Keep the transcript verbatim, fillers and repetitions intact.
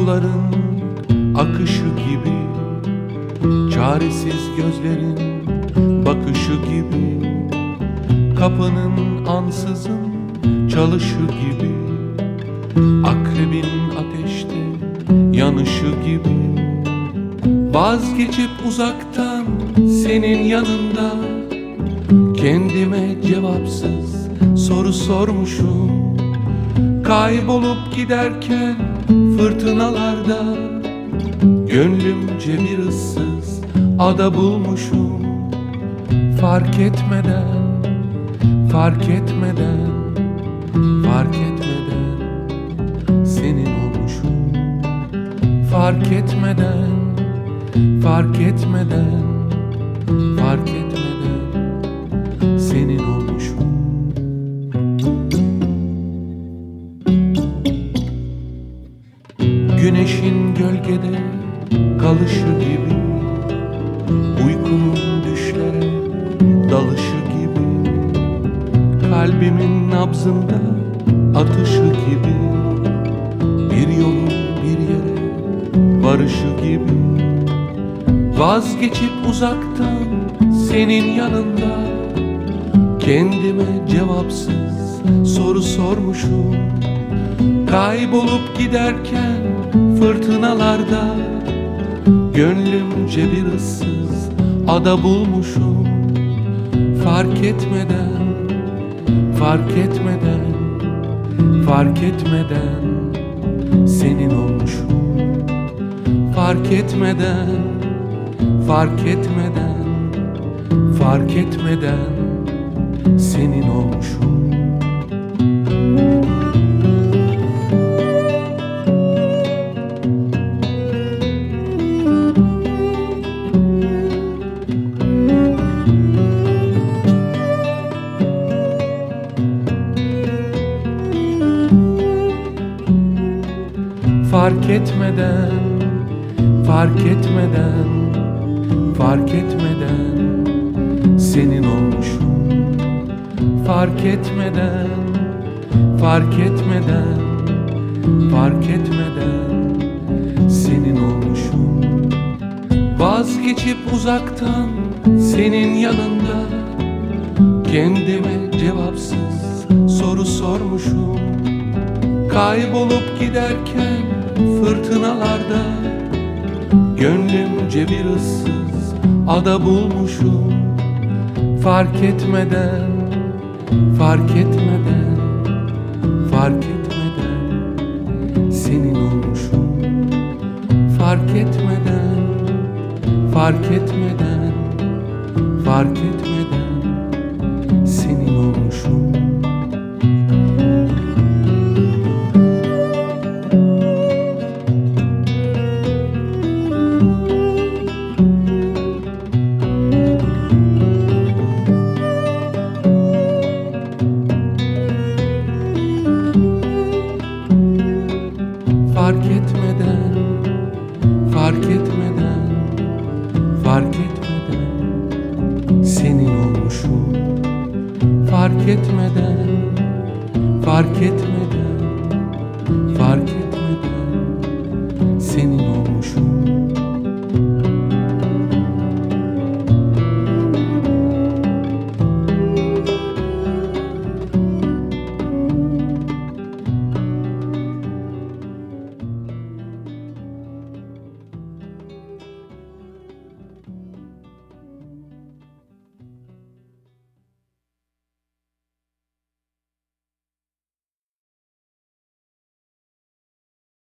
suların akışı gibi, çaresiz gözlerin bakışı gibi, kapının ansızın çalışı gibi, akrebin ateşte yanışı gibi. Vazgeçip uzaktan senin yanında kendime cevapsız soru sormuşum. Kaybolup giderken fırtınalarda gönlümce bir ıssız ada bulmuşum. Fark etmeden, fark etmeden, fark etmeden senin olmuşum. Fark etmeden, fark etmeden, fark etmeden senin olmuşum. Güneşin gölgede kalışı gibi, uykunun düşlere dalışı gibi, kalbimin nabzında atışı gibi, bir yolun bir yere varışı gibi. Vazgeçip uzaktan senin yanında kendime cevapsız soru sormuşum. Kaybolup giderken fırtınalarda gönlümce bir ıssız ada bulmuşum. Fark etmeden, fark etmeden, fark etmeden senin olmuşum. Fark etmeden, fark etmeden, fark etmeden senin olmuşum. Fark etmeden, fark etmeden, fark etmeden senin olmuşum. Fark etmeden, fark etmeden, fark etmeden senin olmuşum. Vazgeçip uzaktan senin yanında kendime cevapsız soru sormuşum. Kaybolup giderken fırtınalarda gönlümce bir ıssız ada bulmuşum. Fark etmeden, fark etmeden, fark etmeden senin olmuşum. Fark etmeden, fark etmeden, fark etmeden senin olmuşum. Fark etmeden, fark etmeden, fark etmeden senin olmuşum. Fark etmeden, fark etmeden, fark etmeden senin